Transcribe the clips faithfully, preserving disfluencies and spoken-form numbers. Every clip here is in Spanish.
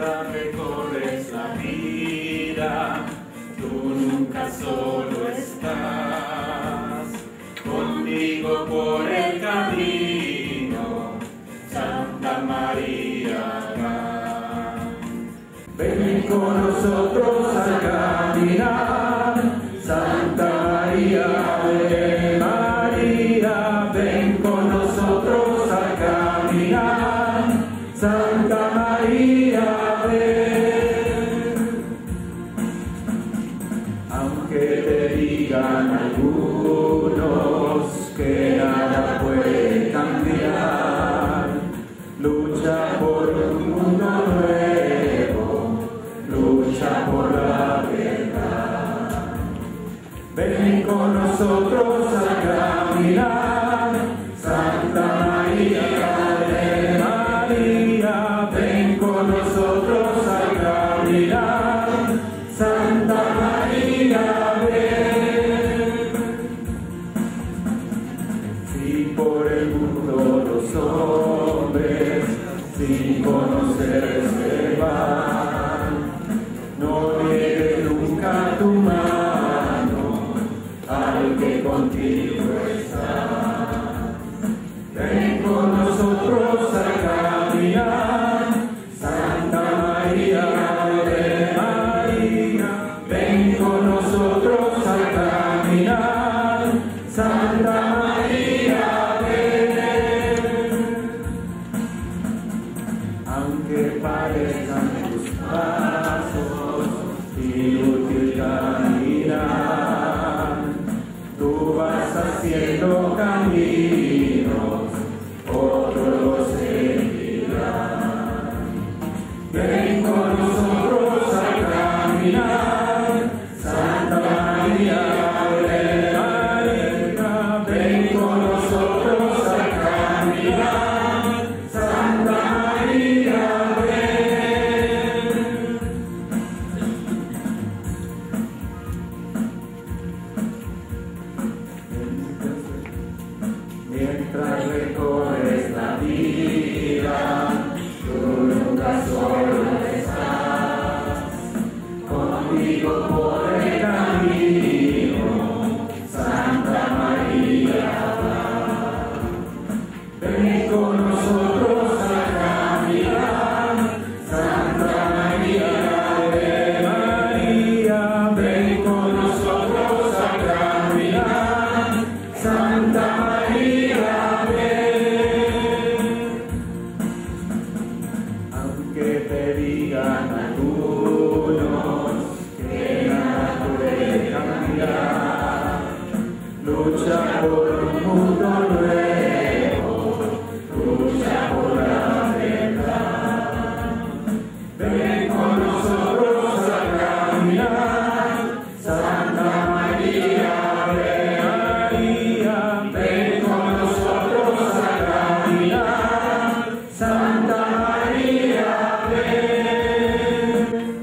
mientras recorres la vida, tú nunca solo estás, contigo por el camino, Santa María va. Ven con nosotros a caminar, Santa María, ven María, ven con nosotros a caminar, Santa María, ven. Aunque te digan algunos que nada puede cambiar, lucha por un mundo nuevo, lucha por la verdad. Ven con nosotros a caminar, Santa María, ven María, ven con nosotros a caminar, Santa María, ven. Si por el mundo los hombres sin conocer se van, no niegues nunca tu mano al que contigo está. Ven con nosotros a caminar, Santa María, ven María, ven con nosotros a caminar, Santa María, ven. Aunque parezcan tus pasos inútil caminar, tú vas haciendo caminos, otros los seguirán. Ven con nosotros a caminar, Santa María, ven María, ven con nosotros a caminar, Santa María, ven. Mientras recorres la vida, tú nunca solo estás, contigo por el camino, Santa María va. Ven con nosotros a caminar, Santa María, ven María, ven con nosotros a caminar, Santa María, ven. Aunque te digan algunos que nada puede cambiar, lucha por un mundo nuevo, lucha por la verdad. Ven con nosotros a caminar, Santa María, ven María, ven con nosotros a caminar, Santa María, ven.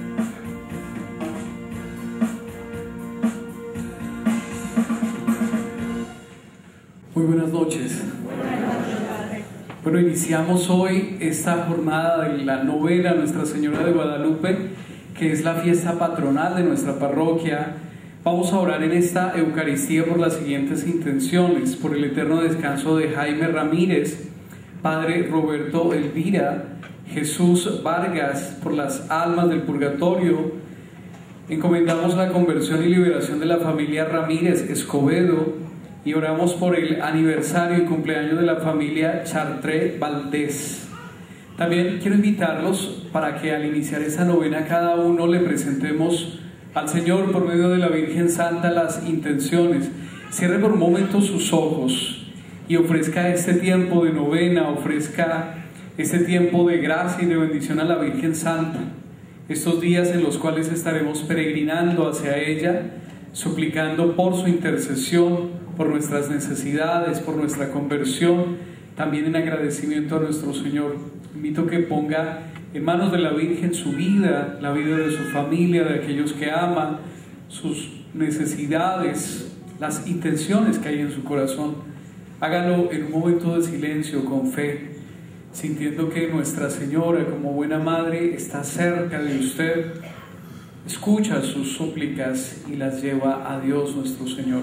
Muy buenas noches. Bueno, iniciamos hoy esta jornada de la novena a Nuestra Señora de Guadalupe, que es la fiesta patronal de nuestra parroquia. Vamos a orar en esta Eucaristía por las siguientes intenciones: por el eterno descanso de Jaime Ramírez, Padre Roberto Elvira, Jesús Vargas, por las almas del purgatorio. Encomendamos la conversión y liberación de la familia Ramírez Escobedo y oramos por el aniversario y cumpleaños de la familia Chartré Valdés. También quiero invitarlos para que al iniciar esta novena cada uno le presentemos al Señor por medio de la Virgen Santa las intenciones. Cierre por un momento sus ojos y ofrezca este tiempo de novena, ofrezca este tiempo de gracia y de bendición a la Virgen Santa. Estos días en los cuales estaremos peregrinando hacia ella, suplicando por su intercesión, por nuestras necesidades, por nuestra conversión, también en agradecimiento a nuestro Señor. Invito que ponga en manos de la Virgen su vida, la vida de su familia, de aquellos que ama, sus necesidades, las intenciones que hay en su corazón. Hágalo en un momento de silencio, con fe. sintiendo que Nuestra Señora, como buena madre, está cerca de usted, escucha sus súplicas y las lleva a Dios nuestro Señor.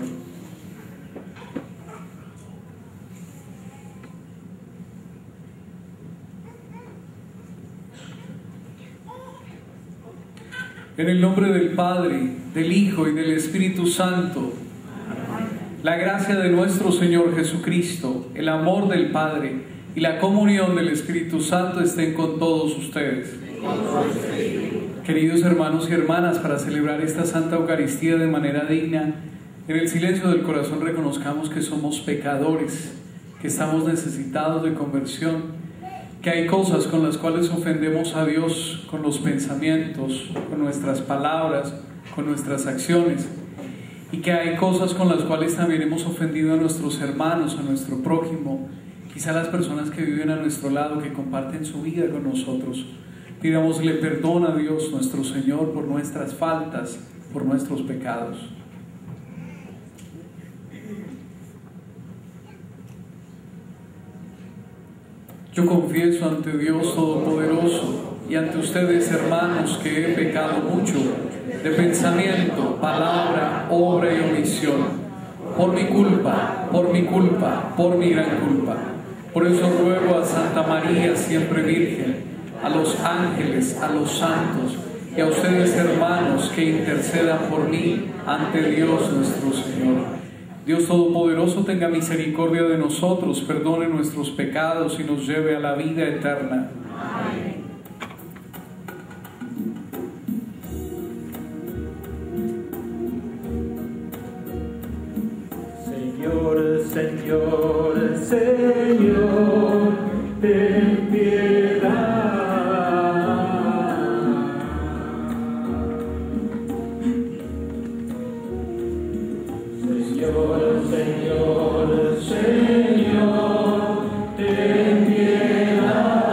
En el nombre del Padre, del Hijo y del Espíritu Santo, la gracia de nuestro Señor Jesucristo, el amor del Padre y la comunión del Espíritu Santo estén con todos ustedes. Queridos hermanos y hermanas, para celebrar esta Santa Eucaristía de manera digna, en el silencio del corazón reconozcamos que somos pecadores, que estamos necesitados de conversión, que hay cosas con las cuales ofendemos a Dios con los pensamientos, con nuestras palabras, con nuestras acciones, y que hay cosas con las cuales también hemos ofendido a nuestros hermanos, a nuestro prójimo, quizá las personas que viven a nuestro lado, que comparten su vida con nosotros. Pidámosle perdón a Dios nuestro Señor por nuestras faltas, por nuestros pecados. Yo confieso ante Dios Todopoderoso y ante ustedes, hermanos, que he pecado mucho de pensamiento, palabra, obra y omisión, por mi culpa, por mi culpa, por mi gran culpa. Por eso ruego a Santa María, siempre Virgen, a los ángeles, a los santos y a ustedes, hermanos, que intercedan por mí ante Dios nuestro Señor. Dios Todopoderoso tenga misericordia de nosotros, perdone nuestros pecados y nos lleve a la vida eterna. Amén. Señor, Señor, Señor, ten piedad. Señor, Señor, Señor, ten piedad.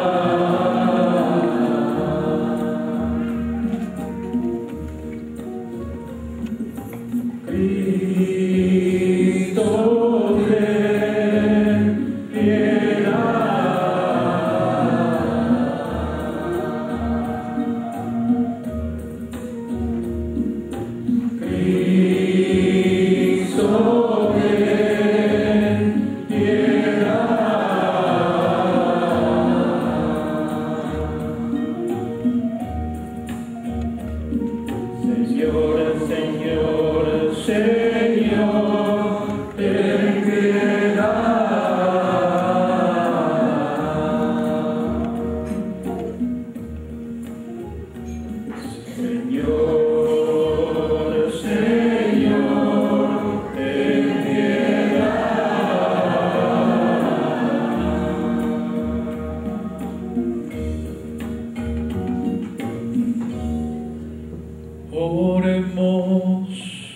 Cristo, ten piedad. Cristo, ten piedad. Señor, Señor, Señor, ten piedad. Señor, Señor, ten Oremos.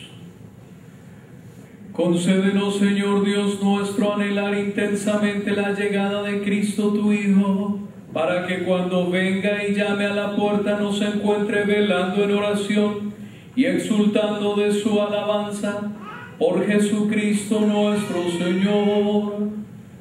Concédenos, Señor Dios nuestro, anhelar intensamente la llegada de Cristo tu Hijo, para que cuando venga y llame a la puerta nos encuentre velando en oración y exultando de su alabanza. Por Jesucristo nuestro Señor.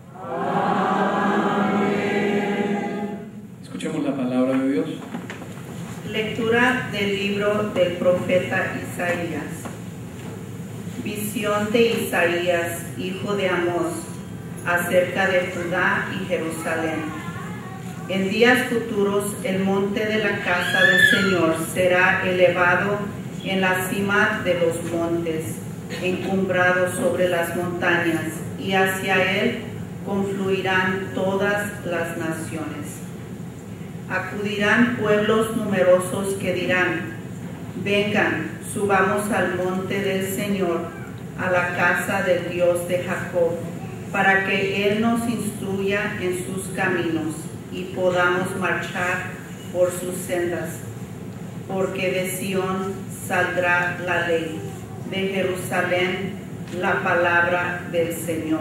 Amén. Escuchemos la palabra de Dios. Lectura del libro del profeta Isaías. Visión de Isaías, hijo de Amós, acerca de Judá y Jerusalén. En días futuros el monte de la casa del Señor será elevado en la cima de los montes, encumbrado sobre las montañas, y hacia él confluirán todas las naciones. Acudirán pueblos numerosos que dirán: vengan, subamos al monte del Señor, a la casa del Dios de Jacob, para que Él nos instruya en sus caminos y podamos marchar por sus sendas. Porque de Sión saldrá la ley, de Jerusalén la palabra del Señor.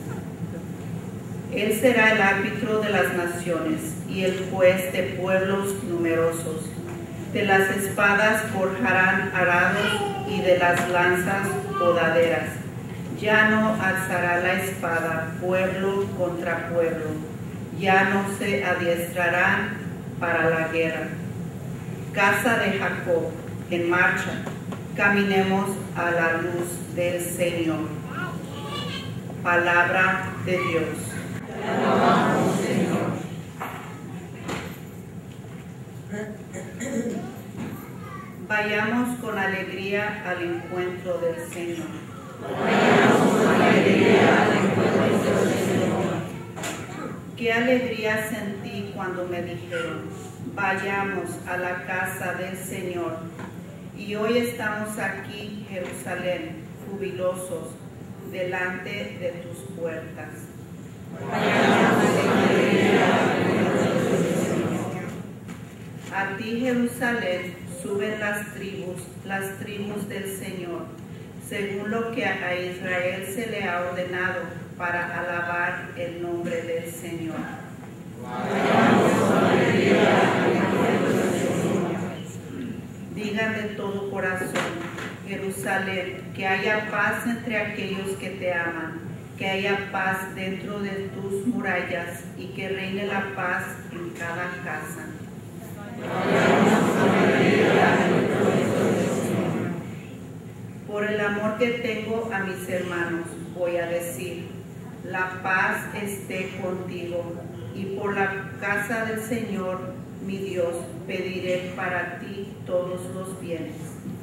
Él será el árbitro de las naciones y el juez de pueblos numerosos. De las espadas forjarán arados y de las lanzas podaderas. Ya no alzará la espada pueblo contra pueblo, ya no se adiestrarán para la guerra. Casa de Jacob, en marcha, caminemos a la luz del Señor. Palabra de Dios. Te alabamos, Señor. Vayamos con alegría al encuentro del Señor. Vayamos con alegría al encuentro del Señor. Qué alegría sentí cuando me dijeron, vayamos a la casa del Señor. Y hoy estamos aquí, Jerusalén, jubilosos, delante de tus puertas. Vayamos con alegría al encuentro del Señor. A ti, Jerusalén, suben las tribus, las tribus del Señor, según lo que a Israel se le ha ordenado para alabar el nombre del Señor. Digan de todo corazón, Jerusalén, que haya paz entre aquellos que te aman, que haya paz dentro de tus murallas y que reine la paz en cada casa. Por el amor que tengo a mis hermanos, voy a decir, la paz esté contigo, y por la casa del Señor, mi Dios, pediré para ti todos los bienes.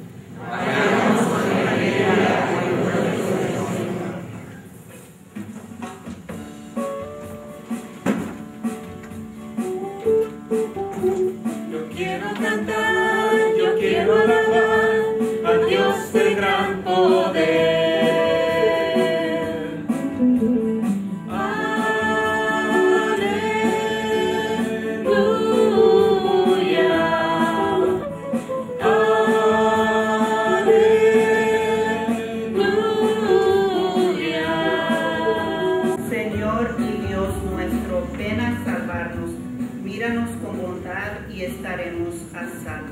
Yo quiero cantar, yo quiero alabar a Dios de gran poder. Estaremos a salvo.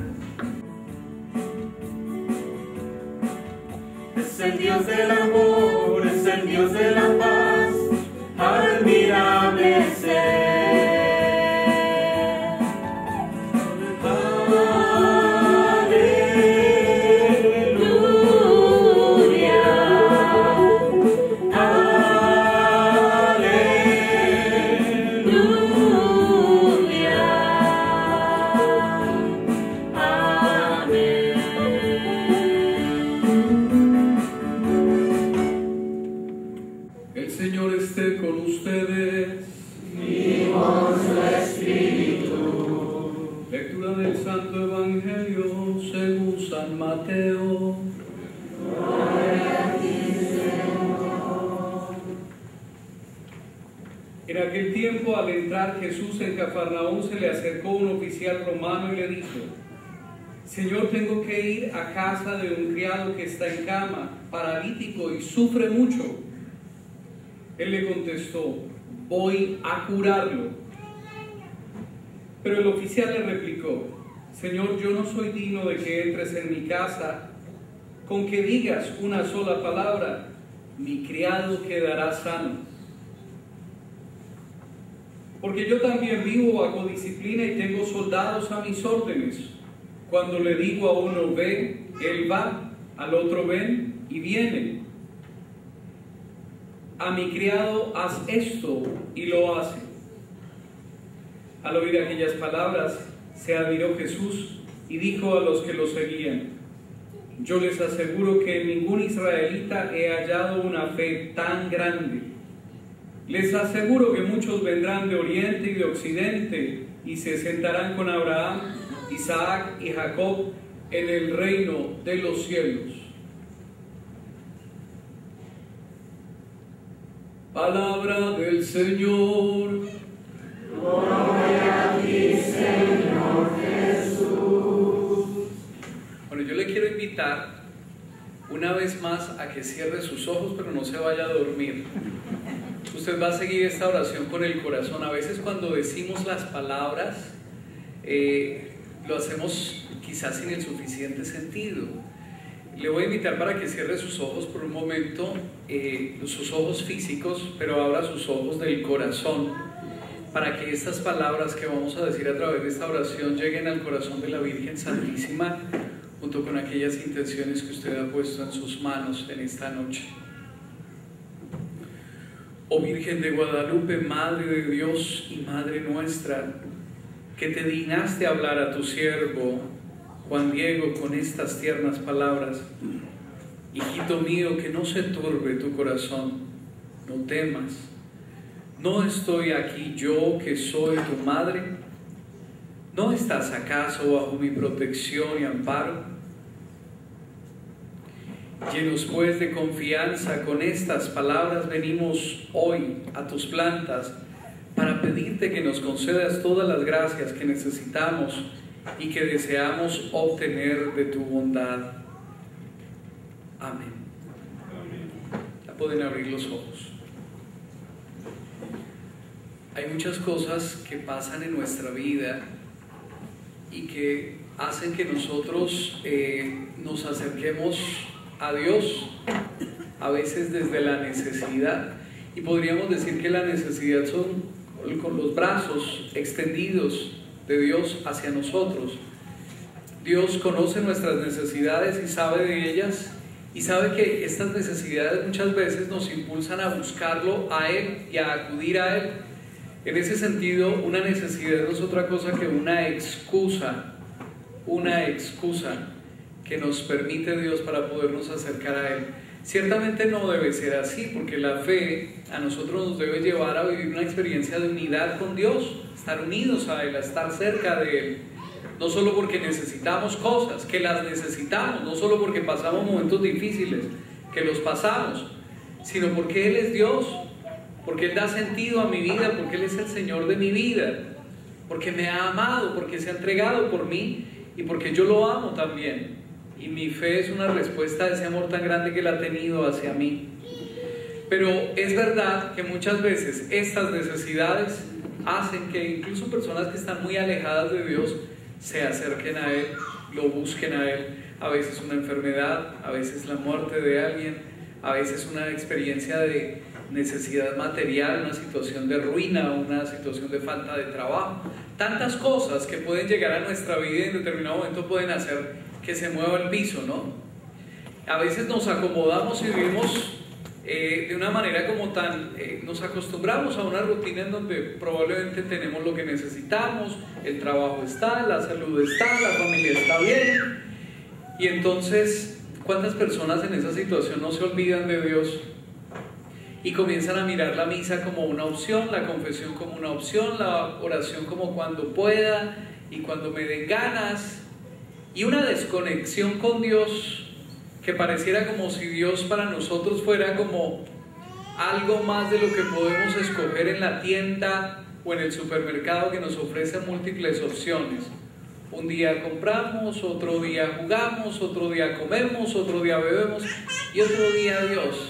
Es el Dios del amor, es el Dios de la paz, admirable ser. Mateo. En aquel tiempo, al entrar Jesús en Cafarnaúm, se le acercó un oficial romano y le dijo: Señor, tengo que ir a casa de un criado que está en cama, paralítico y sufre mucho. Él le contestó: voy a curarlo. Pero el oficial le replicó: Señor, yo no soy digno de que entres en mi casa. Con que digas una sola palabra, mi criado quedará sano. Porque yo también vivo bajo disciplina y tengo soldados a mis órdenes. Cuando le digo a uno ve, él va, al otro ven y viene. A mi criado haz esto y lo hace. Al oír aquellas palabras, se admiró Jesús y dijo a los que lo seguían: yo les aseguro que en ningún israelita he hallado una fe tan grande. Les aseguro que muchos vendrán de oriente y de occidente y se sentarán con Abraham, Isaac y Jacob en el reino de los cielos. Palabra del Señor. Gloria a ti, Señor Jesús. Bueno, yo le quiero invitar una vez más a que cierre sus ojos, pero no se vaya a dormir. Usted va a seguir esta oración con el corazón. A veces cuando decimos las palabras, eh, lo hacemos quizás sin el suficiente sentido. Le voy a invitar para que cierre sus ojos por un momento, eh, sus ojos físicos, pero abra sus ojos del corazón. para que estas palabras que vamos a decir a través de esta oración lleguen al corazón de la Virgen Santísima, junto con aquellas intenciones que usted ha puesto en sus manos en esta noche. Oh Virgen de Guadalupe, Madre de Dios y Madre nuestra, que te dignaste hablar a tu siervo Juan Diego con estas tiernas palabras: hijito mío, que no se turbe tu corazón, no temas. ¿No estoy aquí yo que soy tu madre? ¿No estás acaso bajo mi protección y amparo? Llenos pues de confianza, con estas palabras venimos hoy a tus plantas para pedirte que nos concedas todas las gracias que necesitamos y que deseamos obtener de tu bondad. Amén. Ya pueden abrir los ojos. Hay muchas cosas que pasan en nuestra vida y que hacen que nosotros eh, nos acerquemos a Dios, a veces desde la necesidad, y podríamos decir que la necesidad son con los brazos extendidos de Dios hacia nosotros. Dios conoce nuestras necesidades y sabe de ellas, y sabe que estas necesidades muchas veces nos impulsan a buscarlo a Él y a acudir a Él. En ese sentido, una necesidad no es otra cosa que una excusa, una excusa que nos permite Dios para podernos acercar a Él. Ciertamente no debe ser así, porque la fe a nosotros nos debe llevar a vivir una experiencia de unidad con Dios, estar unidos a Él, a estar cerca de Él. No solo porque necesitamos cosas, que las necesitamos, no solo porque pasamos momentos difíciles, que los pasamos, sino porque Él es Dios, porque Él da sentido a mi vida, porque Él es el Señor de mi vida, porque me ha amado, porque se ha entregado por mí y porque yo lo amo también. Y mi fe es una respuesta a ese amor tan grande que Él ha tenido hacia mí. Pero es verdad que muchas veces estas necesidades hacen que incluso personas que están muy alejadas de Dios se acerquen a Él, lo busquen a Él. A veces una enfermedad, a veces la muerte de alguien, a veces una experiencia de necesidad material, una situación de ruina, una situación de falta de trabajo. Tantas cosas que pueden llegar a nuestra vida y en determinado momento pueden hacer que se mueva el piso, ¿no? A veces nos acomodamos y vivimos eh, de una manera como tan, eh, nos acostumbramos a una rutina en donde probablemente tenemos lo que necesitamos, el trabajo está, la salud está, la familia está bien, y entonces, ¿cuántas personas en esa situación no se olvidan de Dios? Y comienzan a mirar la misa como una opción, la confesión como una opción, la oración como cuando pueda y cuando me den ganas, y una desconexión con Dios que pareciera como si Dios para nosotros fuera como algo más de lo que podemos escoger en la tienda o en el supermercado, que nos ofrece múltiples opciones. Un día compramos, otro día jugamos, otro día comemos, otro día bebemos y otro día Dios.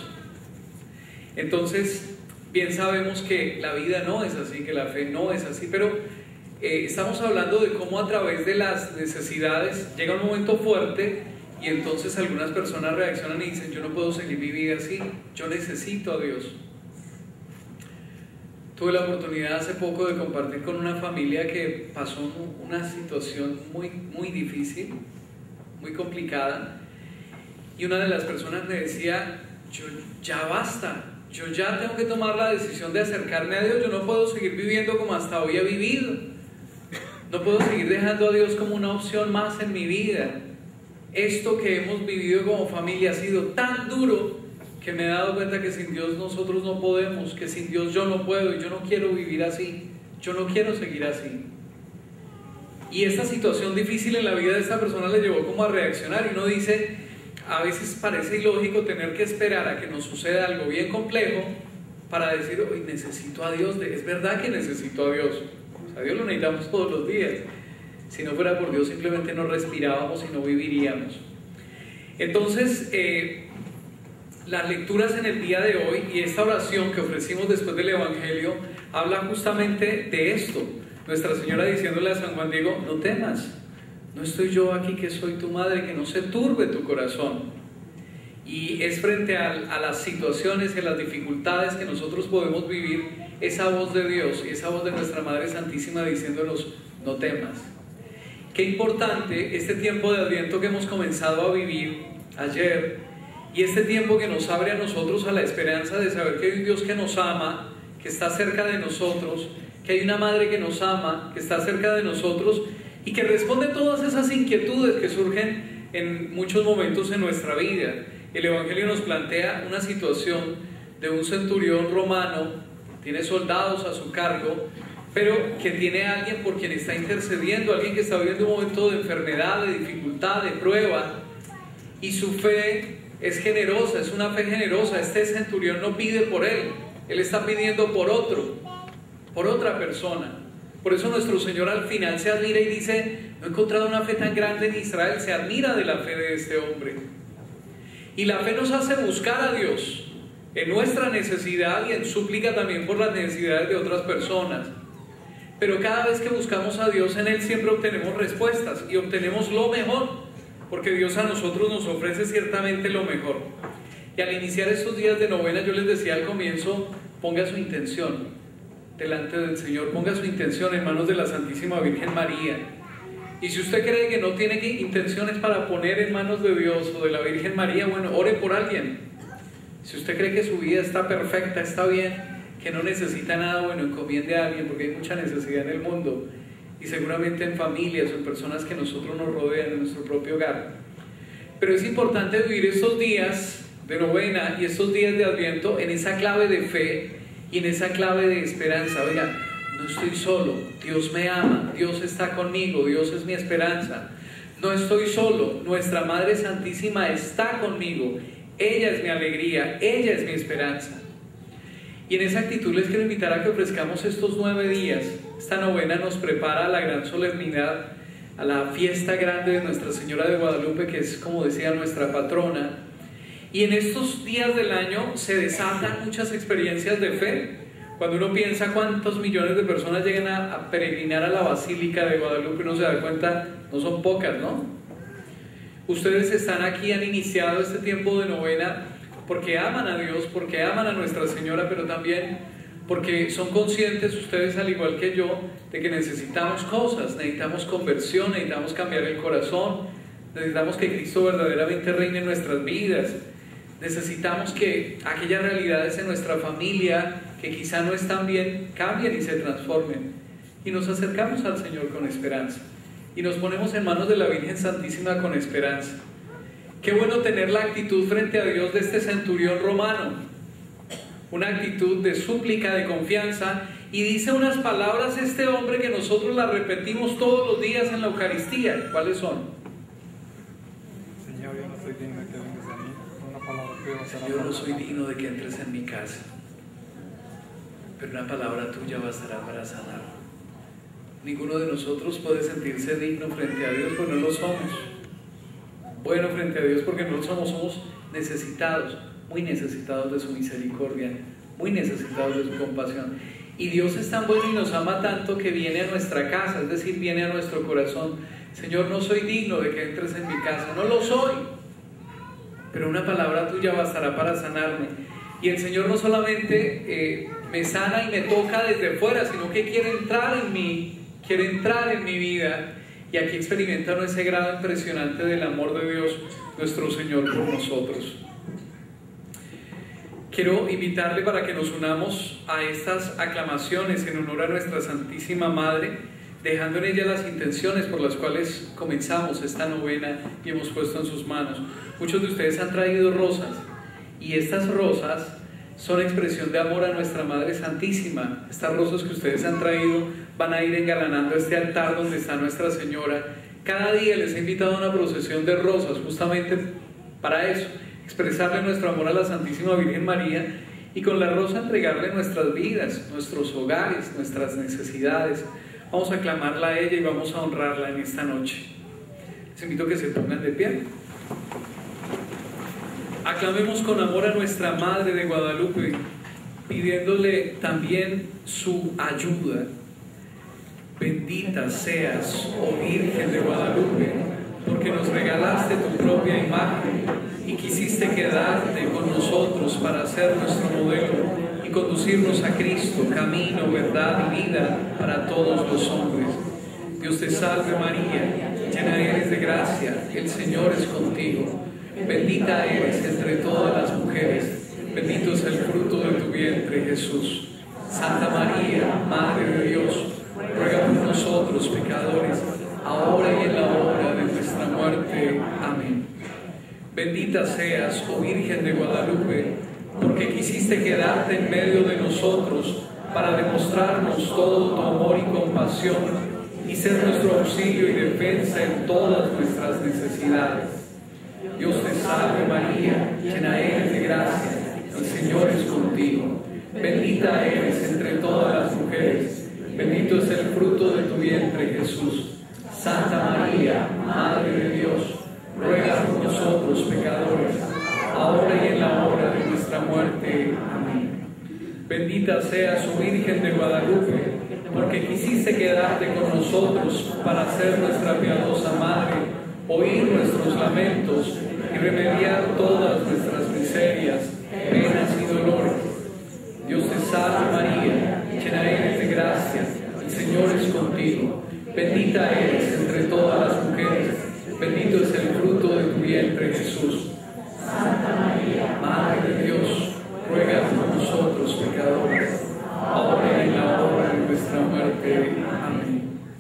Entonces, bien sabemos que la vida no es así, que la fe no es así, pero eh, estamos hablando de cómo a través de las necesidades llega un momento fuerte y entonces algunas personas reaccionan y dicen: yo no puedo seguir mi vida así, yo necesito a Dios. Tuve la oportunidad hace poco de compartir con una familia que pasó una situación muy, muy difícil, muy complicada, y una de las personas me decía: yo ya basta. Yo ya tengo que tomar la decisión de acercarme a Dios. Yo no puedo seguir viviendo como hasta hoy he vivido. No puedo seguir dejando a Dios como una opción más en mi vida. Esto que hemos vivido como familia ha sido tan duro que me he dado cuenta que sin Dios nosotros no podemos, que sin Dios yo no puedo y yo no quiero vivir así. Yo no quiero seguir así. Y esta situación difícil en la vida de esta persona le llevó como a reaccionar, y uno dice: a veces parece ilógico tener que esperar a que nos suceda algo bien complejo para decir: hoy necesito a Dios. Es verdad que necesito a Dios. A Dios lo necesitamos todos los días. Si no fuera por Dios, simplemente no respirábamos y no viviríamos. Entonces, eh, las lecturas en el día de hoy y esta oración que ofrecimos después del Evangelio habla justamente de esto. Nuestra Señora diciéndole a San Juan Diego: no temas. No estoy yo aquí que soy tu madre, que no se turbe tu corazón. Y es frente a, a las situaciones y a las dificultades que nosotros podemos vivir esa voz de Dios y esa voz de nuestra Madre Santísima diciéndonos: no temas. Qué importante este tiempo de Adviento que hemos comenzado a vivir ayer, y este tiempo que nos abre a nosotros a la esperanza de saber que hay un Dios que nos ama, que está cerca de nosotros, que hay una Madre que nos ama, que está cerca de nosotros y que responde todas esas inquietudes que surgen en muchos momentos en nuestra vida. El Evangelio nos plantea una situación de un centurión romano, tiene soldados a su cargo, pero que tiene a alguien por quien está intercediendo, alguien que está viviendo un momento de enfermedad, de dificultad, de prueba, y su fe es generosa, es una fe generosa. Este centurión no pide por él, él está pidiendo por otro, por otra persona. Por eso nuestro Señor al final se admira y dice: no he encontrado una fe tan grande en Israel. Se admira de la fe de este hombre. Y la fe nos hace buscar a Dios en nuestra necesidad y en súplica también por las necesidades de otras personas. Pero cada vez que buscamos a Dios en Él siempre obtenemos respuestas y obtenemos lo mejor, porque Dios a nosotros nos ofrece ciertamente lo mejor. Y al iniciar estos días de novena, yo les decía al comienzo: ponga su intención delante del Señor, ponga su intención en manos de la Santísima Virgen María. Y si usted cree que no tiene intenciones para poner en manos de Dios o de la Virgen María, bueno, ore por alguien. Si usted cree que su vida está perfecta, está bien, que no necesita nada, bueno, encomiende a alguien, porque hay mucha necesidad en el mundo, y seguramente en familias o en personas que nosotros nos rodean en nuestro propio hogar. Pero es importante vivir estos días de novena y estos días de Adviento en esa clave de fe y en esa clave de esperanza. Oiga, no estoy solo, Dios me ama, Dios está conmigo, Dios es mi esperanza. No estoy solo, nuestra Madre Santísima está conmigo, ella es mi alegría, ella es mi esperanza. Y en esa actitud les quiero invitar a que ofrezcamos estos nueve días. Esta novena nos prepara a la gran solemnidad, a la fiesta grande de Nuestra Señora de Guadalupe, que es, como decía, nuestra patrona. Y en estos días del año se desatan muchas experiencias de fe. Cuando uno piensa cuántos millones de personas llegan a, a peregrinar a la Basílica de Guadalupe, uno se da cuenta, no son pocas, ¿no? Ustedes están aquí, han iniciado este tiempo de novena porque aman a Dios, porque aman a Nuestra Señora, pero también porque son conscientes ustedes, al igual que yo, de que necesitamos cosas, necesitamos conversión, necesitamos cambiar el corazón, necesitamos que Cristo verdaderamente reine en nuestras vidas. Necesitamos que aquellas realidades en nuestra familia que quizá no están bien cambien y se transformen, y nos acercamos al Señor con esperanza y nos ponemos en manos de la Virgen Santísima con esperanza. Qué bueno tener la actitud frente a Dios de este centurión romano, una actitud de súplica, de confianza, y dice unas palabras este hombre que nosotros las repetimos todos los días en la Eucaristía. ¿Cuáles son? Señor, yo no soy digno de que vengas a mí. Una palabra tuya bastará. Yo no soy digno de que entres en mi casa, pero una palabra tuya bastará para sanar. Ninguno de nosotros puede sentirse digno frente a Dios, porque no lo somos. Bueno frente a Dios porque no lo somos, somos necesitados, muy necesitados de su misericordia, muy necesitados de su compasión. Y Dios es tan bueno y nos ama tanto que viene a nuestra casa, es decir, viene a nuestro corazón. Señor, no soy digno de que entres en mi casa, no lo soy, pero una palabra tuya bastará para sanarme. Y el Señor no solamente eh, me sana y me toca desde fuera, sino que quiere entrar en mí, quiere entrar en mi vida. Y aquí experimentan ese grado impresionante del amor de Dios, nuestro Señor, por nosotros. Quiero invitarle para que nos unamos a estas aclamaciones en honor a nuestra Santísima Madre, dejando en ella las intenciones por las cuales comenzamos esta novena y hemos puesto en sus manos. Muchos de ustedes han traído rosas, y estas rosas son expresión de amor a nuestra Madre Santísima. Estas rosas que ustedes han traído van a ir engalanando este altar donde está Nuestra Señora. Cada día les he invitado a una procesión de rosas, justamente para eso, expresarle nuestro amor a la Santísima Virgen María, y con la rosa entregarle nuestras vidas, nuestros hogares, nuestras necesidades. Vamos a aclamarla a ella y vamos a honrarla en esta noche. Les invito a que se pongan de pie. Aclamemos con amor a nuestra Madre de Guadalupe, pidiéndole también su ayuda. Bendita seas, oh Virgen de Guadalupe, porque nos regalaste tu propia imagen y quisiste quedarte con nosotros para ser nuestro modelo y conducirnos a Cristo, camino, verdad y vida para todos los hombres. Dios te salve María, llena eres de gracia, el Señor es contigo. Bendita eres entre todas las mujeres, bendito es el fruto de tu vientre, Jesús. Santa María, Madre de Dios, ruega por nosotros pecadores, ahora y en la hora de nuestra muerte. Amén. Bendita seas, oh Virgen de Guadalupe, porque quisiste quedarte en medio de nosotros para demostrarnos todo tu amor y compasión y ser nuestro auxilio y defensa en todas nuestras necesidades. Dios te salve María, llena eres de gracia, el Señor es contigo. Bendita eres entre todas las mujeres, bendito es el fruto de tu vientre, Jesús. Santa María, Madre de Dios, ruega por nosotros pecadores, ahora y en la hora de nuestra muerte. Amén. Bendita seas, oh Virgen de Guadalupe, porque quisiste quedarte con nosotros para ser nuestra piadosa Madre, oír nuestros lamentos y remediar todas nuestras miserias, penas y dolores. Dios te salve María, llena eres de gracia, el Señor es contigo. Bendita eres entre todas las mujeres, bendito es el fruto de tu vientre, Jesús. Santa María, Madre de Dios, ruega por nosotros pecadores, ahora y en la hora de nuestra muerte. Amén.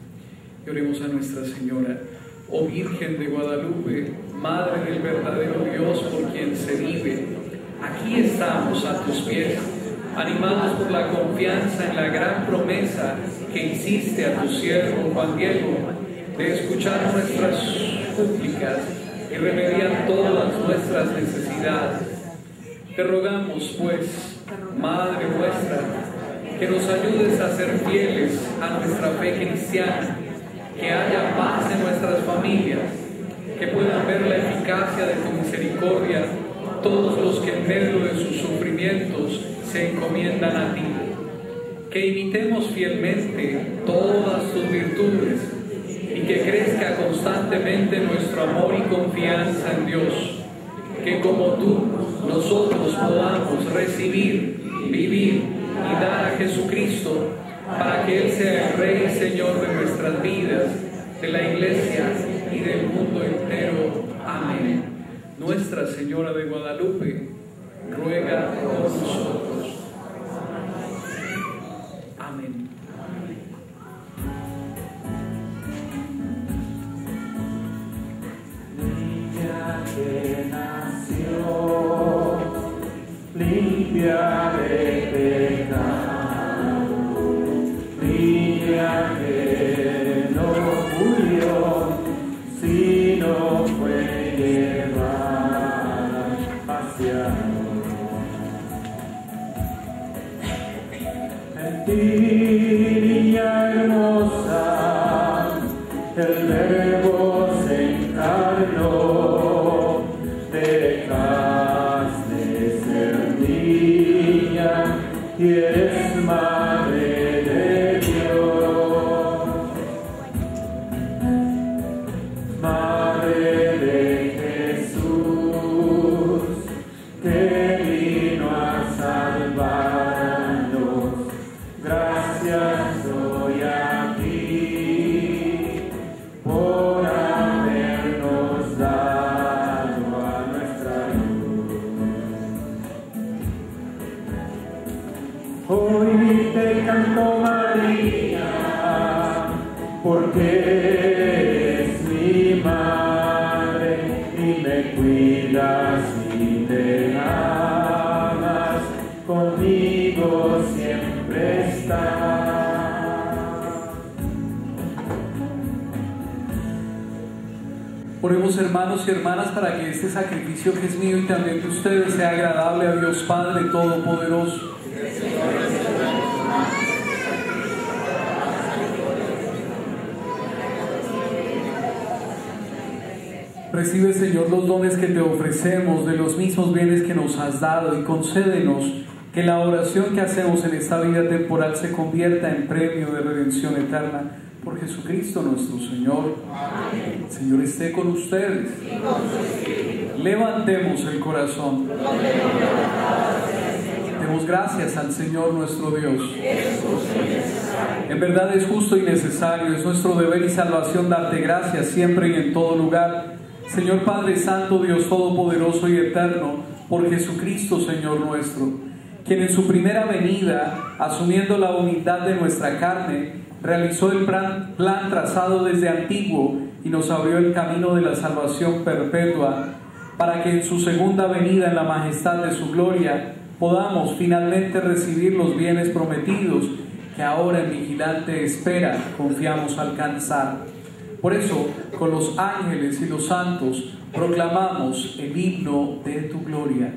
Y oremos a Nuestra Señora. Oh Virgen de Guadalupe, Madre del verdadero Dios por quien se vive, aquí estamos a tus pies, animados por la confianza en la gran promesa que hiciste a tu siervo Juan Diego, de escuchar nuestras súplicas y remediar todas nuestras necesidades. Te rogamos, pues, Madre nuestra, que nos ayudes a ser fieles a nuestra fe cristiana, que haya paz en nuestras familias, que puedan ver la eficacia de tu misericordia todos los que en medio de sus sufrimientos se encomiendan a ti, que imitemos fielmente todas tus virtudes y que crezca constantemente nuestro amor y confianza en Dios, que como tú nosotros podamos recibir, vivir y dar a Jesucristo para que Él sea el Rey y Señor de nuestras vidas, de la Iglesia y del mundo entero. Amén. Nuestra Señora de Guadalupe, ruega por nosotros. Amén. Niña que nació, limpia de pecado, niña que no murió, sino fue llevada hacia en ti, niña hermosa, el Verbo se encarnó, dejas de ser niña y eres madre de Dios, madre de Jesús, que vino a salvarnos. Gracias doy a ti por habernos dado a nuestra luz. Hoy te canto María, porque eres mi madre y me cuidas y te amas, conmigo siempre estás. Oremos, hermanos y hermanas, para que este sacrificio que es mío y también de ustedes sea agradable a Dios Padre Todopoderoso. Recibe, Señor, los dones que te ofrecemos de los mismos bienes que nos has dado y concédenos que la oración que hacemos en esta vida temporal se convierta en premio de redención eterna por Jesucristo nuestro Señor. Amén. El Señor esté con ustedes. Levantemos el corazón. Demos gracias al Señor nuestro Dios. En verdad es justo y necesario, es nuestro deber y salvación darte gracias siempre y en todo lugar. Señor Padre Santo, Dios Todopoderoso y Eterno, por Jesucristo, Señor nuestro, quien en su primera venida, asumiendo la humildad de nuestra carne, realizó el plan, plan trazado desde antiguo y nos abrió el camino de la salvación perpetua, para que en su segunda venida en la majestad de su gloria podamos finalmente recibir los bienes prometidos que ahora en vigilante espera confiamos alcanzar. Por eso, con los ángeles y los santos, proclamamos el himno de tu gloria.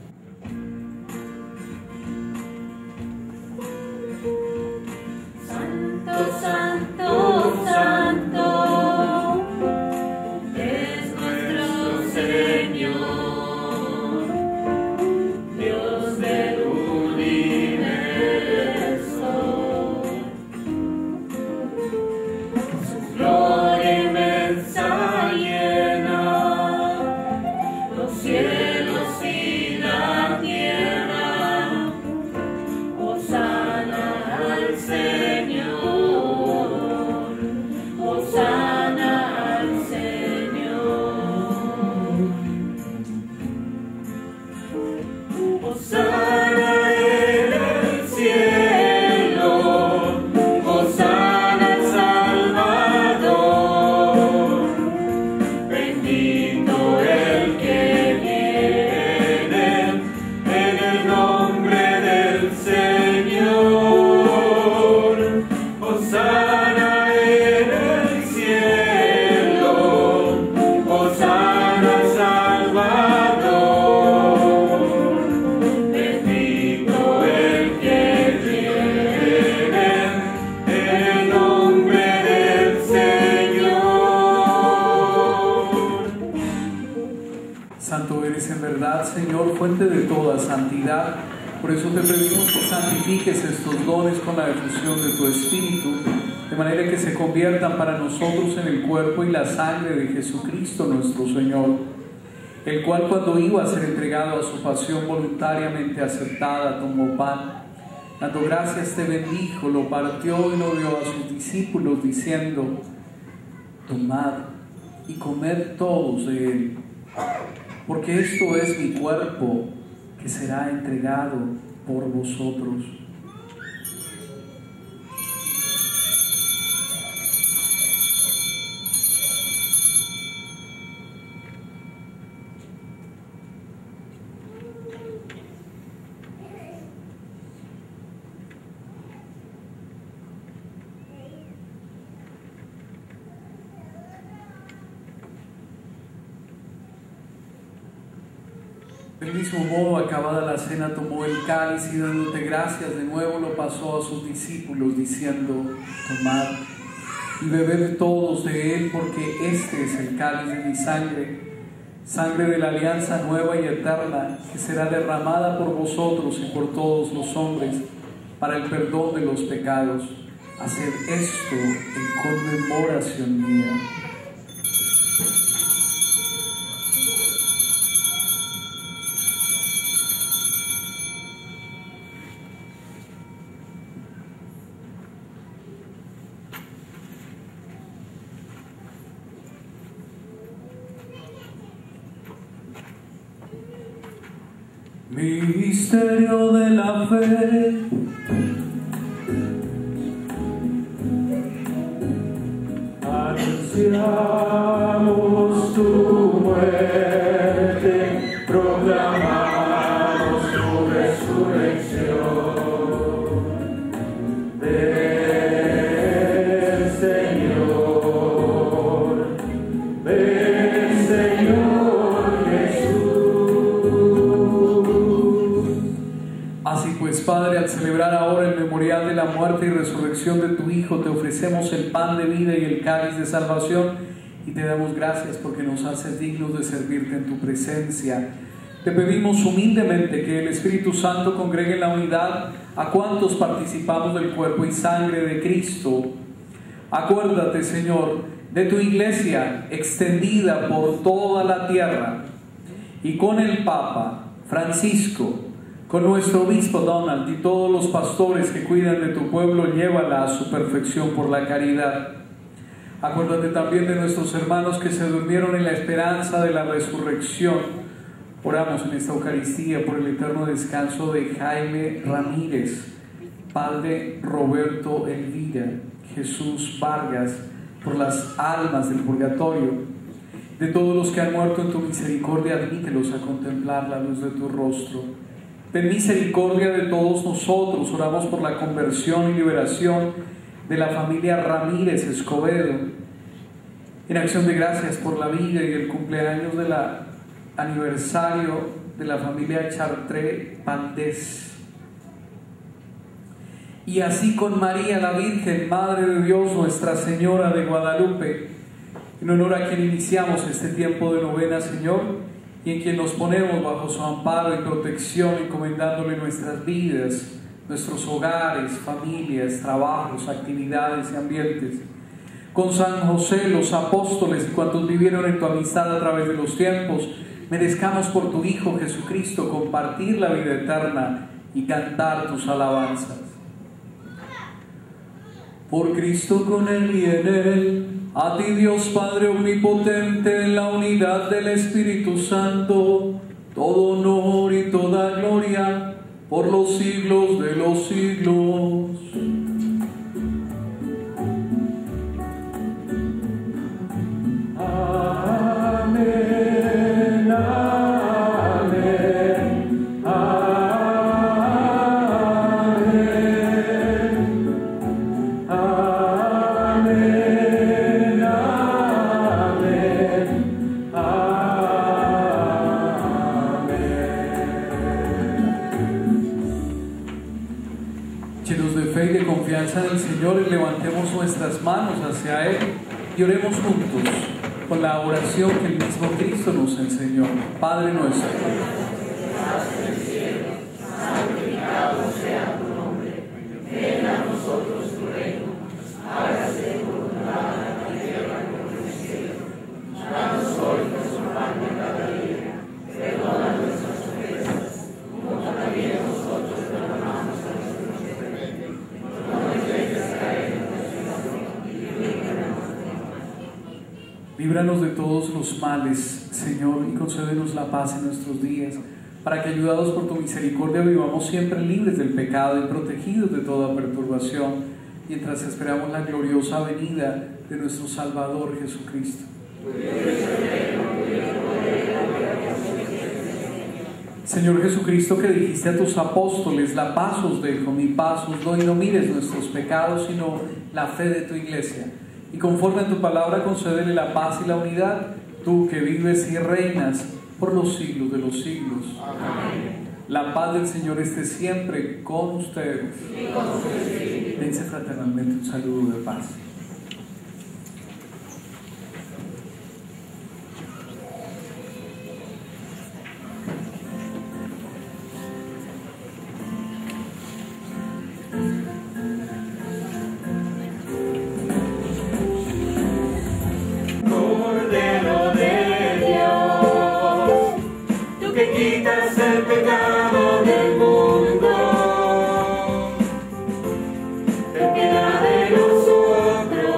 Santo, santo, santo, es nuestro Señor, Dios del universo. Su gloria inmensa llena los cielos y la tierra. Hosana al Señor, hosana al Señor, hosana en el cielo, hosana al Salvador, bendito el que viene en el nombre del Señor. Hosana en el cielo, hosana al Salvador, bendito el que viene en el nombre del Señor. Santo eres en verdad, Señor, fuente de toda santidad. Por eso te pedimos que santifiques estos dones con la efusión de tu Espíritu, de manera que se conviertan para nosotros en el cuerpo y la sangre de Jesucristo nuestro Señor, el cual cuando iba a ser entregado a su pasión voluntariamente aceptada, tomó pan, dando gracias te bendijo, lo partió y lo dio a sus discípulos, diciendo: tomad y comed todos de él, porque esto es mi cuerpo, que será entregado por vosotros. Del mismo modo, acabada la cena, tomó el cáliz y dándote gracias de nuevo lo pasó a sus discípulos, diciendo: tomad y bebed todos de él, porque este es el cáliz de mi sangre, sangre de la alianza nueva y eterna, que será derramada por vosotros y por todos los hombres, para el perdón de los pecados. Haced esto en conmemoración mía. Misterio de la fe. Anunciamos tu muerte, proclamamos tu resurrección. Ven, Señor, ven, Señor Jesús. Así pues, Padre, al celebrar ahora el memorial de la muerte y resurrección de tu Hijo, te ofrecemos el pan de vida y el cáliz de salvación, y te damos gracias porque nos haces dignos de servirte en tu presencia. Te pedimos humildemente que el Espíritu Santo congregue en la unidad a cuantos participamos del cuerpo y sangre de Cristo. Acuérdate, Señor, de tu iglesia extendida por toda la tierra, y con el Papa Francisco, Con nuestro obispo Donald y todos los pastores que cuidan de tu pueblo, llévala a su perfección por la caridad. Acuérdate también de nuestros hermanos que se durmieron en la esperanza de la resurrección. Oramos en esta Eucaristía por el eterno descanso de Jaime Ramírez, Padre Roberto Elvira, Jesús Vargas, por las almas del purgatorio. De todos los que han muerto en tu misericordia, admítelos a contemplar la luz de tu rostro. Ten misericordia de todos nosotros. Oramos por la conversión y liberación de la familia Ramírez Escobedo. En acción de gracias por la vida y el cumpleaños del aniversario de la familia Chartré Pandés. Y así con María la Virgen, Madre de Dios, Nuestra Señora de Guadalupe, en honor a quien iniciamos este tiempo de novena, Señor, y en quien nos ponemos bajo su amparo y protección, encomendándole nuestras vidas, nuestros hogares, familias, trabajos, actividades y ambientes. Con San José, los apóstoles y cuantos vivieron en tu amistad a través de los tiempos, merezcamos por tu Hijo Jesucristo compartir la vida eterna y cantar tus alabanzas. Por Cristo, con Él y en Él, a ti Dios Padre omnipotente, en la unidad del Espíritu Santo, todo honor y toda gloria por los siglos de los siglos. Amén, amén, amén, amén, amén, amén. Llenos de fe y de confianza en el Señor, levantemos nuestras manos hacia Él y oremos juntos con la oración que el mismo Cristo nos enseñó. Padre nuestro, santificado sea tu nombre, venga a nosotros tu reino, hágase tu voluntad en la tierra como en el cielo. Danos hoy nuestro pan de cada día, perdona nuestras ofensas, como también nosotros perdonamos a los que nos ofenden. No nos dejes caer en tentación y líbranos del mal. líbranos de todos los males, Señor, y concédenos la paz en nuestros días, para que, ayudados por tu misericordia, vivamos siempre libres del pecado y protegidos de toda perturbación, mientras esperamos la gloriosa venida de nuestro Salvador Jesucristo. Señor Jesucristo, que dijiste a tus apóstoles: la paz os dejo, mi paz os doy, no mires nuestros pecados, sino la fe de tu iglesia. Y conforme a tu palabra, concédele la paz y la unidad, tú que vives y reinas por los siglos de los siglos. Amén. La paz del Señor esté siempre con ustedes. Dense fraternalmente un saludo de paz. Cordero de Dios, tú que quitas el pecado del mundo, ten piedad de nosotros.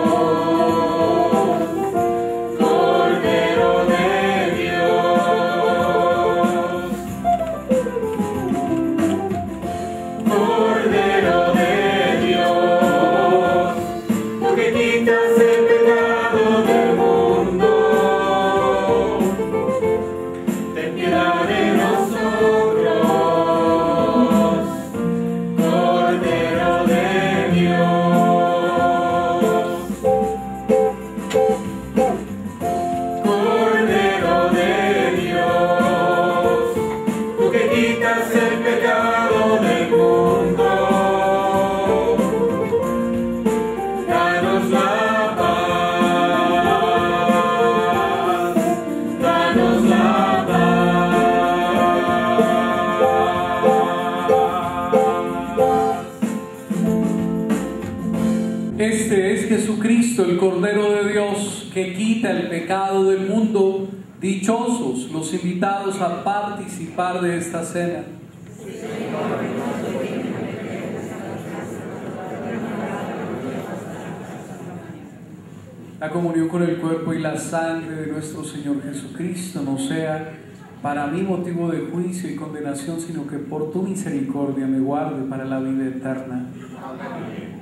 Cordero de Dios, Cordero de Dios, tú que quitas el pecado del mundo, ten piedad de nosotros. Cordero de Dios, Cordero de Dios, tú que quitas el pecado del mundo, danos la paz, danos la paz. Este es Jesucristo, el Cordero de Dios, que quita el pecado del mundo. Dichosos los invitados a participar de esta cena. la comunión con el cuerpo y la sangre de nuestro Señor Jesucristo no sea para mí motivo de juicio y condenación, sino que por tu misericordia me guarde para la vida eterna. Amén.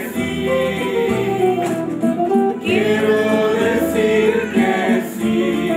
Quiero decir que sí.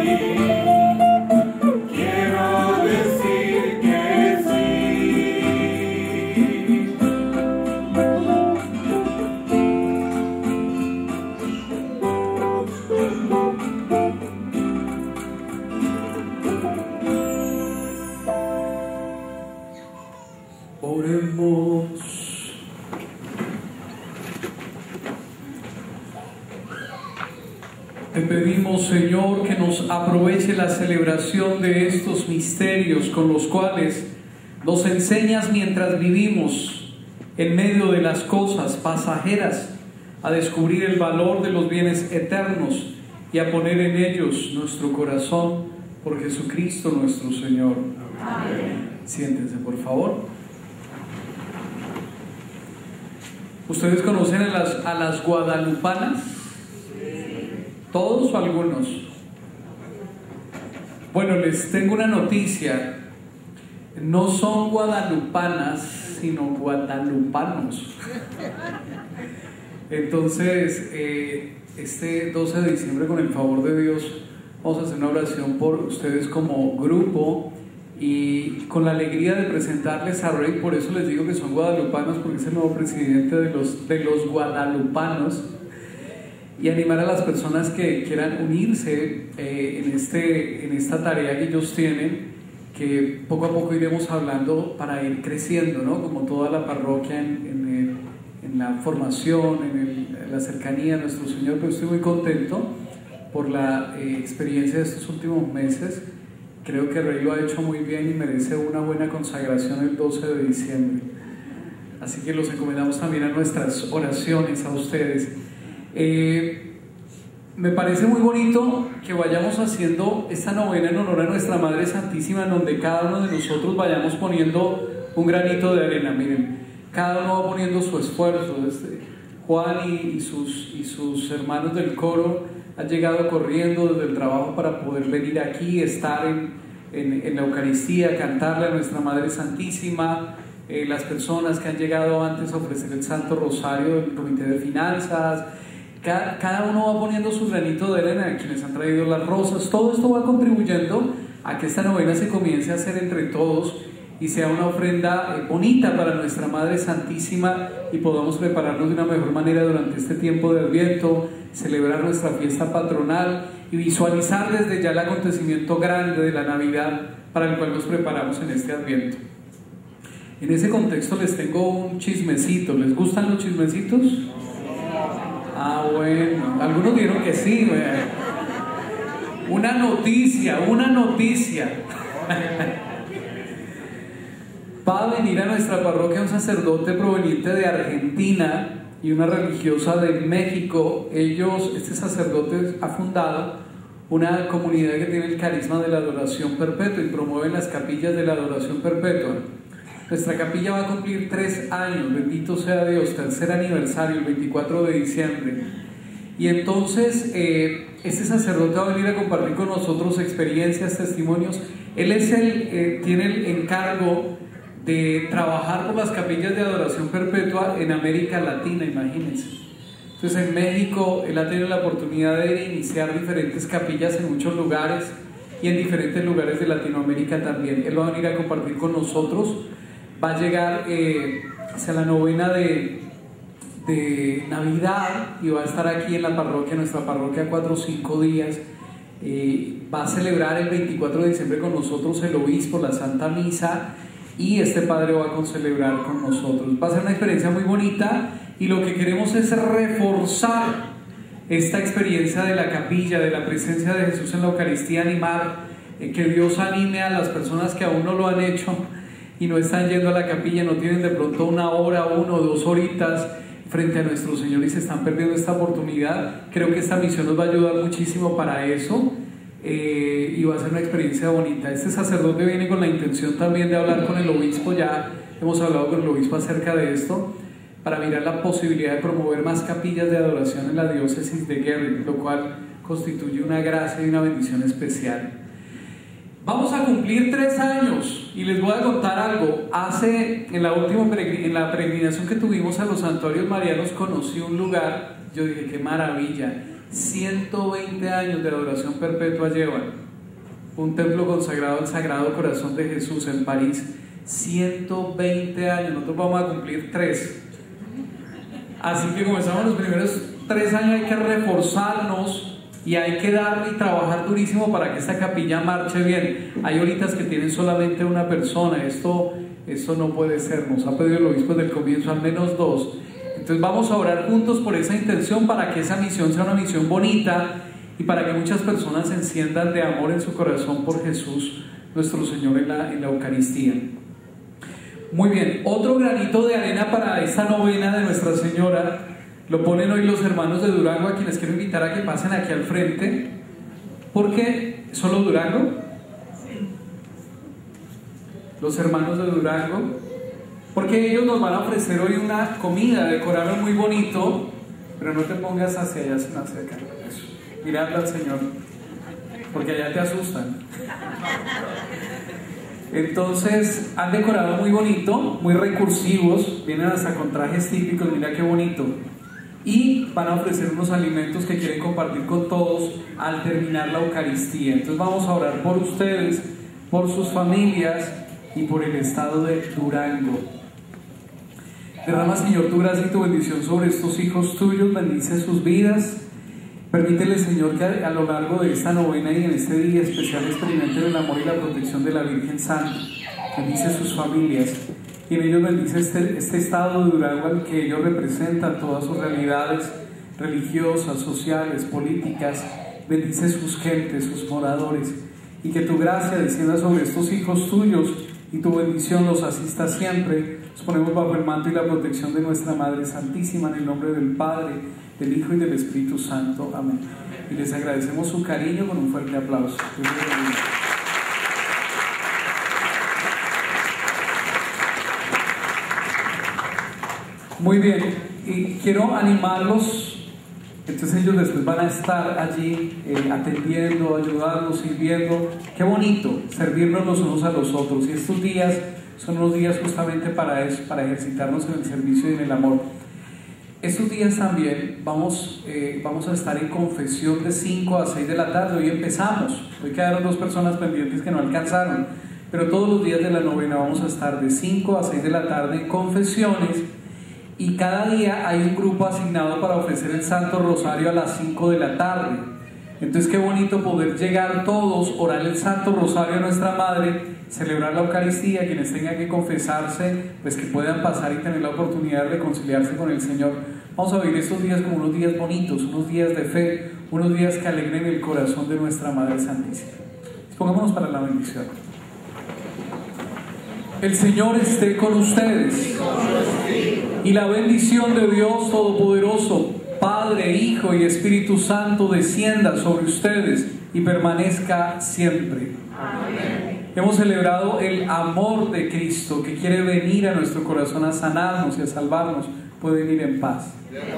Te pedimos, Señor, que nos aproveche la celebración de estos misterios con los cuales nos enseñas mientras vivimos en medio de las cosas pasajeras a descubrir el valor de los bienes eternos y a poner en ellos nuestro corazón por Jesucristo nuestro Señor. Amén. Siéntense, por favor. ¿Ustedes conocen a las, a las guadalupanas? ¿Todos o algunos? Bueno, les tengo una noticia. No son guadalupanas, sino guadalupanos. Entonces, eh, este doce de diciembre, con el favor de Dios, vamos a hacer una oración por ustedes como grupo y con la alegría de presentarles a Rey. Por eso les digo que son guadalupanos, porque es el nuevo presidente de los, de los guadalupanos, y animar a las personas que quieran unirse eh, en, este, en esta tarea que ellos tienen, que poco a poco iremos hablando para ir creciendo, ¿no? Como toda la parroquia en, en, el, en la formación, en, el, en la cercanía de nuestro Señor. Pero estoy muy contento por la eh, experiencia de estos últimos meses. Creo que Rey lo ha hecho muy bien y merece una buena consagración el doce de diciembre. Así que los encomendamos también a nuestras oraciones, a ustedes. Eh, me parece muy bonito que vayamos haciendo esta novena en honor a nuestra Madre Santísima, en donde cada uno de nosotros vayamos poniendo un granito de arena. Miren, cada uno va poniendo su esfuerzo. Este, Juan y, y, sus, y sus hermanos del coro han llegado corriendo desde el trabajo para poder venir aquí, estar en, en, en la Eucaristía, cantarle a nuestra Madre Santísima. Eh, las personas que han llegado antes a ofrecer el Santo Rosario del Comité de Finanzas. Cada, cada uno va poniendo su granito de arena, quienes han traído las rosas. Todo esto va contribuyendo a que esta novena se comience a hacer entre todos y sea una ofrenda bonita para nuestra Madre Santísima, y podamos prepararnos de una mejor manera durante este tiempo de Adviento, celebrar nuestra fiesta patronal y visualizar desde ya el acontecimiento grande de la Navidad para el cual nos preparamos en este Adviento. En ese contexto les tengo un chismecito. ¿Les gustan los chismecitos? Ah, bueno, algunos dijeron que sí. Bueno. Una noticia, una noticia. Va a venir a nuestra parroquia un sacerdote proveniente de Argentina y una religiosa de México. Ellos, este sacerdote ha fundado una comunidad que tiene el carisma de la adoración perpetua y promueven las capillas de la adoración perpetua. Nuestra capilla va a cumplir tres años, bendito sea Dios, tercer aniversario, el veinticuatro de diciembre. Y entonces eh, este sacerdote va a venir a compartir con nosotros experiencias, testimonios. Él es el, eh, tiene el encargo de trabajar por las capillas de adoración perpetua en América Latina, imagínense. Entonces en México él ha tenido la oportunidad de iniciar diferentes capillas en muchos lugares y en diferentes lugares de Latinoamérica también. Él va a venir a compartir con nosotros. Va a llegar eh, hacia la novena de, de Navidad y va a estar aquí en la parroquia, nuestra parroquia, cuatro o cinco días. Eh, va a celebrar el veinticuatro de diciembre con nosotros el obispo, la Santa Misa, y este padre va a concelebrar con nosotros. Va a ser una experiencia muy bonita y lo que queremos es reforzar esta experiencia de la capilla, de la presencia de Jesús en la Eucaristía, animar, eh, que Dios anime a las personas que aún no lo han hecho y no están yendo a la capilla, no tienen de pronto una hora, uno o dos horitas frente a nuestro Señor y se están perdiendo esta oportunidad. Creo que esta misión nos va a ayudar muchísimo para eso, eh, y va a ser una experiencia bonita. Este sacerdote viene con la intención también de hablar con el obispo. Ya hemos hablado con el obispo acerca de esto, para mirar la posibilidad de promover más capillas de adoración en la diócesis de Guerrero, lo cual constituye una gracia y una bendición especial. Vamos a cumplir tres años y les voy a contar algo. Hace, en la última en la peregrinación que tuvimos a los santuarios marianos, conocí un lugar. Yo dije, qué maravilla, ciento veinte años de adoración perpetua llevan. Un templo consagrado al Sagrado Corazón de Jesús en París. ciento veinte años, nosotros vamos a cumplir tres. Así que comenzamos los primeros tres años, hay que reforzarnos y hay que darle y trabajar durísimo para que esta capilla marche bien. Hay horitas que tienen solamente una persona. Esto, esto no puede ser. Nos ha pedido el obispo desde el comienzo al menos dos. Entonces vamos a orar juntos por esa intención, para que esa misión sea una misión bonita y para que muchas personas se enciendan de amor en su corazón por Jesús, nuestro Señor, en la, en la Eucaristía. Muy bien, otro granito de arena para esta novena de Nuestra Señora lo ponen hoy los hermanos de Durango, a quienes quiero invitar a que pasen aquí al frente. ¿Por qué? ¿Solo Durango? Los hermanos de Durango, porque ellos nos van a ofrecer hoy una comida, decoraron muy bonito, pero no te pongas hacia allá, sino hacia acá. Eso. Mirad al Señor, porque allá te asustan. Entonces han decorado muy bonito, muy recursivos, vienen hasta con trajes típicos, mira qué bonito, y van a ofrecer unos alimentos que quieren compartir con todos al terminar la Eucaristía. Entonces vamos a orar por ustedes, por sus familias y por el estado de Durango. Derrama, Señor, tu gracia y tu bendición sobre estos hijos tuyos, bendice sus vidas. Permítele, Señor, que a lo largo de esta novena y en este día especial experimenten el amor y la protección de la Virgen Santa. Bendice sus familias y en ellos bendice este, este estado de Durango al que ellos representan, todas sus realidades religiosas, sociales, políticas. Bendice sus gentes, sus moradores, y que tu gracia descienda sobre estos hijos tuyos y tu bendición los asista siempre. Nos ponemos bajo el manto y la protección de nuestra Madre Santísima, en el nombre del Padre, del Hijo y del Espíritu Santo. Amén. Y les agradecemos su cariño con un fuerte aplauso. Muy bien, y quiero animarlos. Entonces ellos después van a estar allí eh, atendiendo, ayudando, sirviendo. Qué bonito servirnos los unos a los otros, y estos días son unos días justamente para eso, para ejercitarnos en el servicio y en el amor. Estos días también vamos, eh, vamos a estar en confesión de cinco a seis de la tarde. Hoy empezamos, hoy quedaron dos personas pendientes que no alcanzaron, pero todos los días de la novena vamos a estar de cinco a seis de la tarde en confesiones, y cada día hay un grupo asignado para ofrecer el Santo Rosario a las cinco de la tarde. Entonces qué bonito poder llegar todos, orar el Santo Rosario a nuestra Madre, celebrar la Eucaristía. Quienes tengan que confesarse, pues que puedan pasar y tener la oportunidad de reconciliarse con el Señor. Vamos a vivir estos días como unos días bonitos, unos días de fe, unos días que alegren el corazón de nuestra Madre Santísima. Dispongámonos para la bendición. El Señor esté con ustedes, y la bendición de Dios Todopoderoso, Padre, Hijo y Espíritu Santo, descienda sobre ustedes y permanezca siempre. Amén. Hemos celebrado el amor de Cristo, que quiere venir a nuestro corazón a sanarnos y a salvarnos. Pueden ir en paz.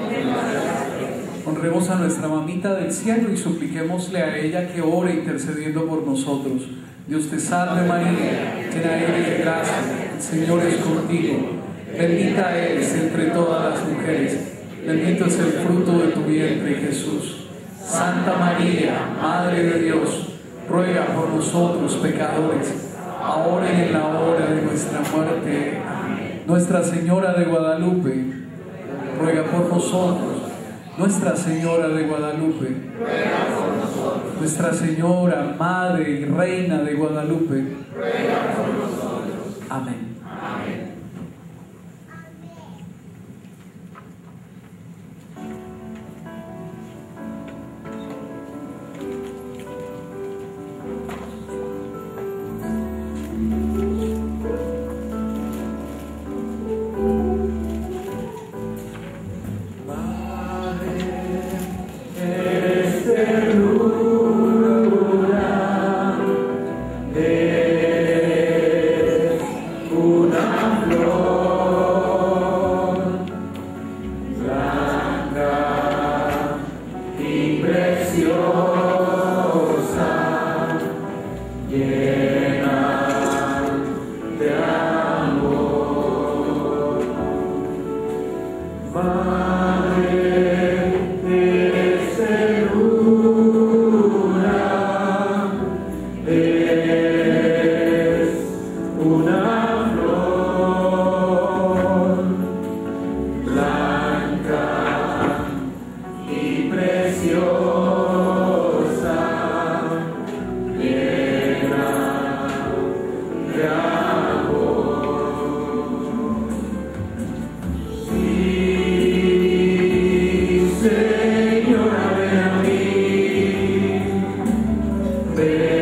Honremos a nuestra mamita del cielo y supliquémosle a ella que ore intercediendo por nosotros. Dios te salve María, llena eres de gracia, el Señor es contigo. Bendita eres entre todas las mujeres, bendito es el fruto de tu vientre, Jesús. Santa María, Madre de Dios, ruega por nosotros pecadores, ahora y en la hora de nuestra muerte. Amén. Nuestra Señora de Guadalupe, ruega por nosotros. Nuestra Señora de Guadalupe, ruega por nosotros. Nuestra Señora, Madre y Reina de Guadalupe, ruega por nosotros. Amén. Amén. Preciosa, llena fe.